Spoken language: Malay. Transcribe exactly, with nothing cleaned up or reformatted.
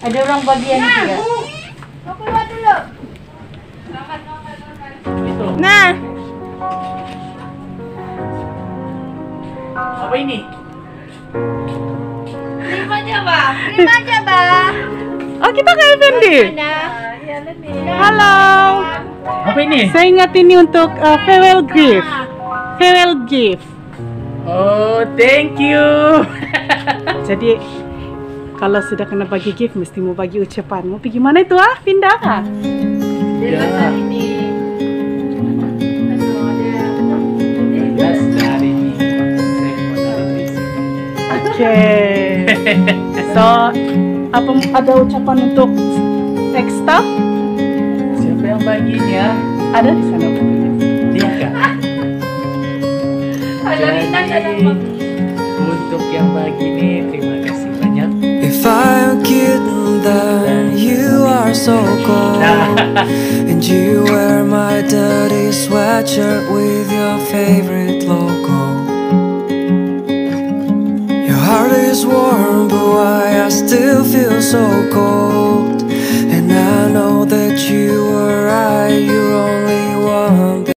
Ada orang bagian ni juga. Kau keluar dulu. Nah. Apa ini? Terima aja, Bah. Terima aja, Bah. Oh, kita ke Afandi. Ya, lebih. Halo. Apa ini? Saya ingat ini untuk uh, farewell gift. Farewell gift. Oh, thank you. Jadi kalau sudah kena bagi gift mesti mau bagi ucapan. Mau pergi mana itu ah? Pindah kah? Dia pasal ini. Yes, dari ini. Saya mau dari di sini. Oke. So, apa ada ucapan untuk next stop? Siapa yang baginya? Ada di sana. Dia kah? Ada bintang dalam. Untuk yang bagi ini, terima kasih banyak. If I'm kidding, then you are so cold. And you wear my dirty sweatshirt with your favorite logo. Your heart is warm, but why I still feel so cold.